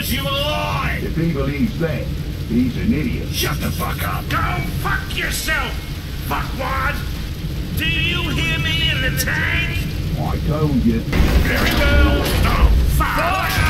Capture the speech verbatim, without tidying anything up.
keeps you alive! If he believes that, he's an idiot. Shut the fuck up! Go fuck yourself, fuckwad! Do you hear me in the tank? I told you. Very well! Oh, fire!